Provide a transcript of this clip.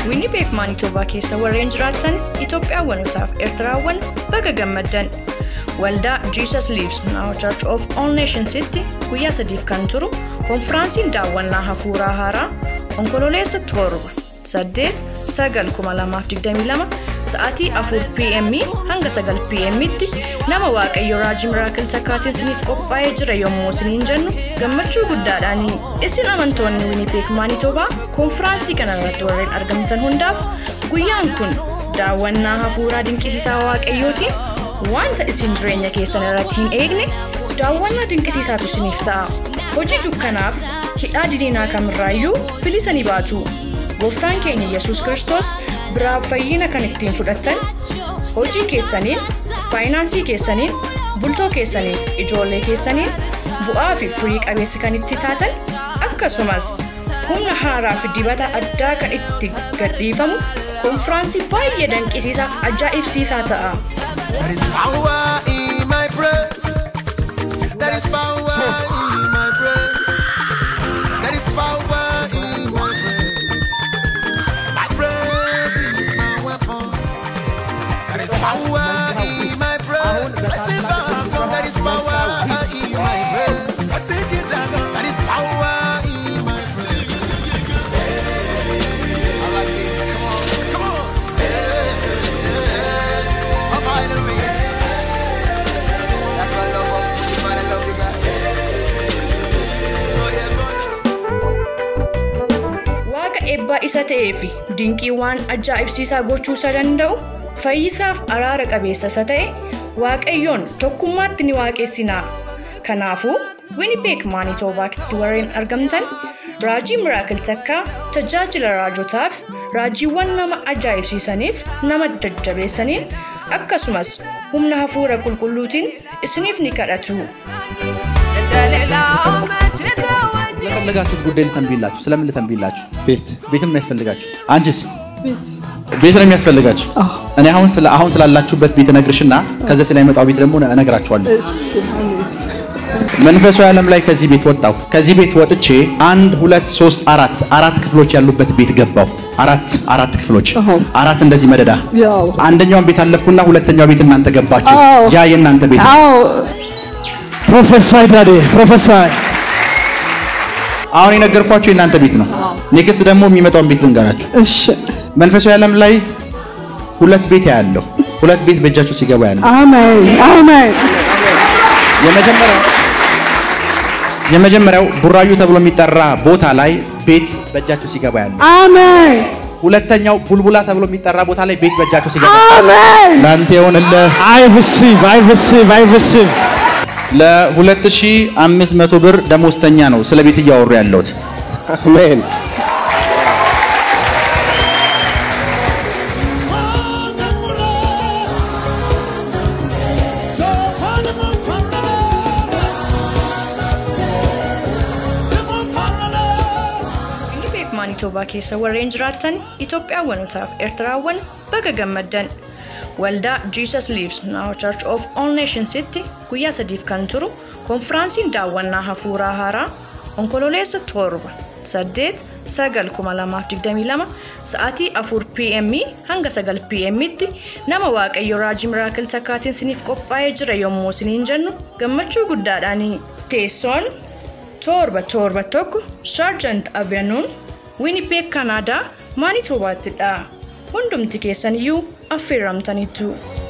Winnipeg Manitoba keessa warreen jiraatan Itoophiyaawwanotaaf Eertiraawwan baga gammaddan. Waldaa Jesus Lives Now Church of All Nations itti guyyaa 3 kan turu konfiraansiin daawwannaa hafuuraa haaraa onkololeessa 7/8/2022 sa'aatii 4 PM hanga 9 PM tti nama Waaqayyo Raajii Miracle Tekaatiin siniif qophaa'ee jira yommuu siniin jennu gammachuu guddaadhaan isin amantoonni Winnipeg Manitoba konfiraansii kana irratti warreen argamtan hundaaf guyyaan kun daawwannaa hafuuraa dinqisiisaa Waaqayyootiin wanta isin jireenya keessan irratti hin eegne daawwannaa dinqisiisaatu siniif ta'a. Hojii dukkanaaf hidhaa diinaa kamirraayyuu bilisanii baatu. Gooftaan keenya Yesuus Kiristoos biraa fayyina kan ittiin fudhattan hojii keessaniin, faayinaansii keessaniin, bultoo keessaniin, ijoollee keessaniin bu'aa fi firii qabeessa kan itti taatan akkasumas humna haaraa fi dibata addaa kan itti gadhiifamu konfiraansii baay'ee dinqisiisaaf ajaa'ibsiisaa ta'a. There is power in my praise. There is power in my praise. There is power in my praise. My praise is my weapon. There is power in my praise. There is power in my praise. There is power in my praise. I like this. Come on, come on. Up high to me. That's my love. You might love you guys. Oh yeah, boy. Waaqa eebba isa ta'ee fi dinqiiwwan ajaa'ibsiisaa gochuu danda'u fayyisaaf araara qabeessa isa ta'e Waaqayyoon tokkummaatti ni waaqessinaa. Kanaafuu Winnipeg Manitobaatti warreen argamtan Raajii Miracle Teka tajaajila raajotaaf raajiiwwan nama ajaa'ibsiisaniif nama jajjabeessaniin akkasumas humna hafuura qulqulluutiin isiniif ni kadhatu. ለፈለጋችሁት ጉዳይ ልተንብይላችሁ ስለምን ልተንብይላችሁ ቤት ምን ያስፈልጋችሁ አንቺስ ቤት ነው የሚያስፈልጋችሁ እኔ አሁን ስላላችሁበት ቤት ነግርሽና ከዛ ስለሚመጣው ቤት ደግሞ እነግራችኋለሁ መንፈሳዊ ዓለም ላይ ከዚህ ቤት ወጣው ከዚህ ቤት ወጥቼ 1 2 3 4 ክፍሎች ያሉበት ቤት ገባው አራት ክፍሎች አራት እንደዚህ መደዳ አንደኛውን ቤት አለፍኩና ሁለተኛው ቤት እናንተ ገባችሁ ያ የእናንተ ቤት ፕሮፌሰር ዳዲ ፕሮፌሰር አሁን የነገርኳችሁ የእናንተ ቤት ነው ኔክስት ደግሞ የሚመጣው ቤት ልንገራችሁ እሺ መንፈሳዊ ዓለም ላይ ሁለት ቤት ያለው ሁለት ቤት በእጃችሁ ሲገባ ያለው አሜን አሜን የመጀመሪያው ቡራዩ ተብሎ የሚጠራ ቦታ ላይ ቤት በእጃችሁ ሲገባ ያለው አሜን ሁለተኛው ቡልቡላ ተብሎ የሚጠራ ቦታ ላይ ቤት በእጃችሁ ሲገባ አሜን ላንተ ይሆንልህ I receive ለ2500 ብር ደሞዝተኛ ነው ስለ ቤት እያወሩ ያለውት አሜን Manitoba keessa warreen jiraatan Itoophiyaawwanotaaf Eertiraawwan baga gammaddan. Waldaa Jesus Lives Now Church of All Nations itti guyyaa 3 kan turu konfiraansiin daawwannaa hafuuraa haaraa onkololeessa 7/8/2022 sa'aatii 4 PM hanga 9 PM tti nama Waaqayyo Raajii Miracle Tekaatiin siniif qophaa'ee jira yommuu siniin jennu gammachuu guddaadhaan teessoon 771 Sergeant Avenue Winnipeg Kanada Manitoba tidha hundumti keessaniyyuu affeeramtaniitu